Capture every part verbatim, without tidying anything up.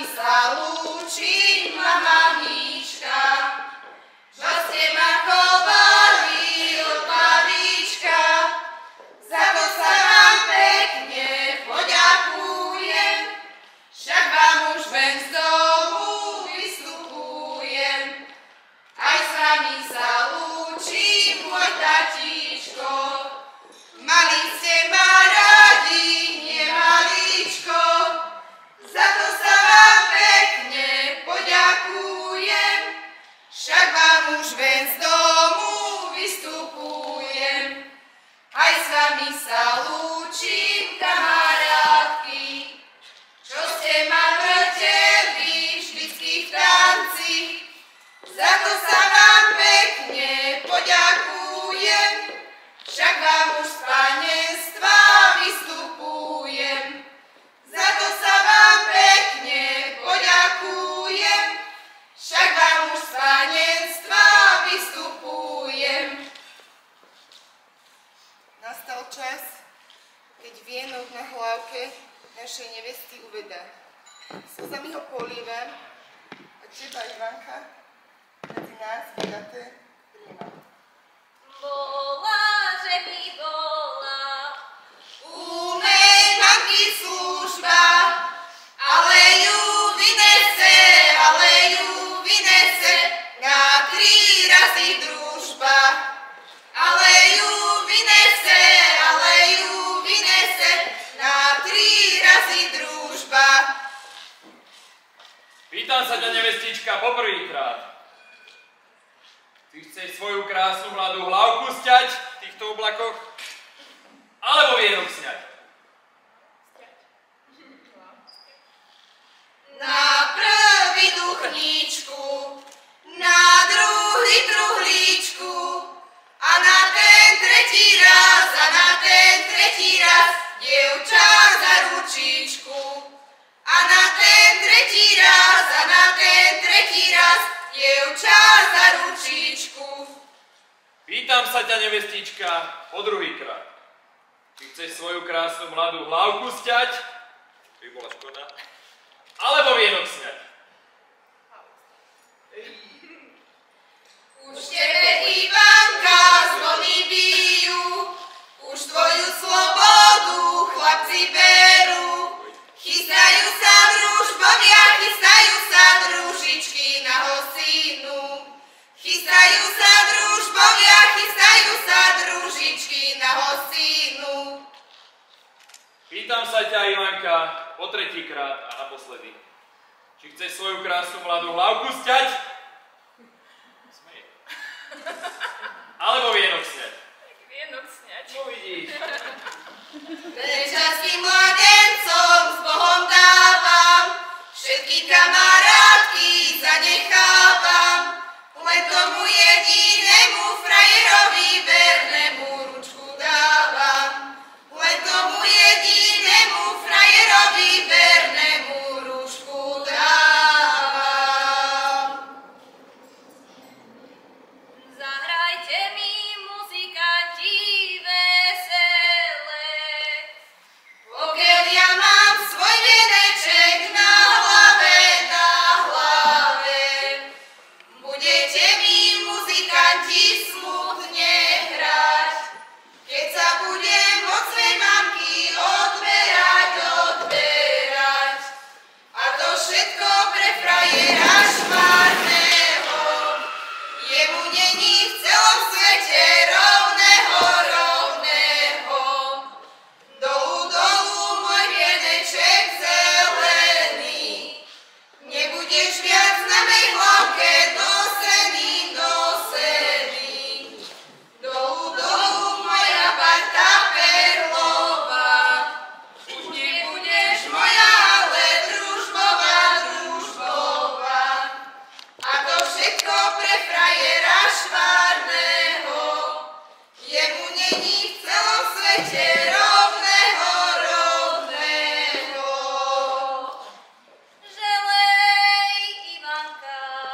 Želej, Ivanka.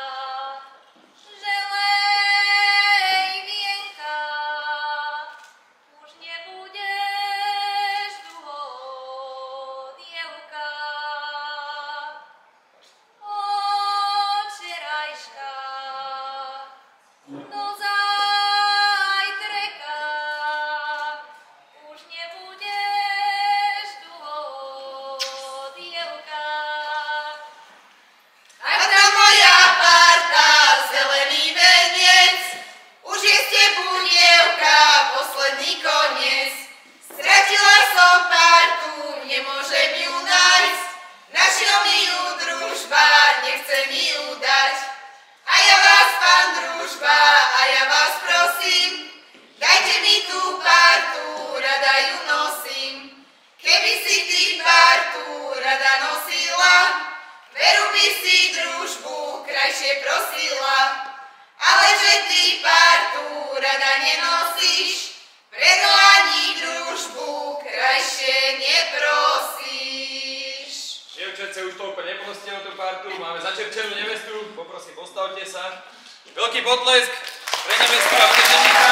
máme začerčenú nevestu, poprosím, postavte sa. Veľký potlesk pre nevestu a pre ženícha.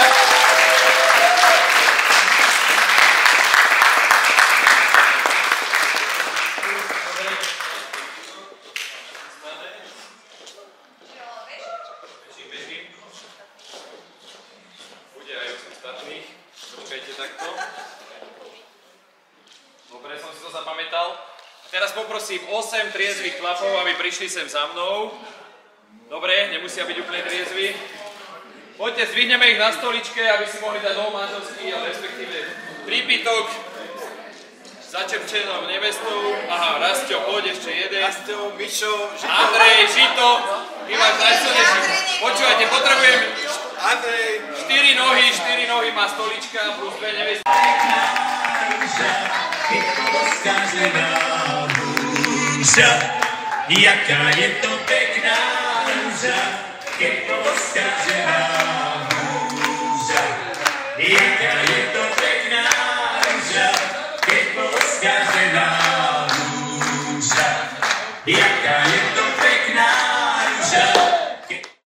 Bude aj u ostatných. Počkajte takto. Dobre, som si to zapamätal. A teraz poprosím osem triezvych chlapov, aby prišli sem za mnou. Dobre, nemusia byť úplne triezvi. Poďte, zdvihneme ich na stoličke, aby si mohli dať dom manželský, respektíve prípitok. Začerčenou nevestou. Aha, Rastio, poď ešte jeden. Rastio, Mišo, Žito. Andrej, Žito. Ty máš najsilnejší. Počúvajte, potrebujem Andrej. štyri nohy, štyri nohy má stolička plus dve nevesty. Jaká je to pekná rúža, keď bola skažená.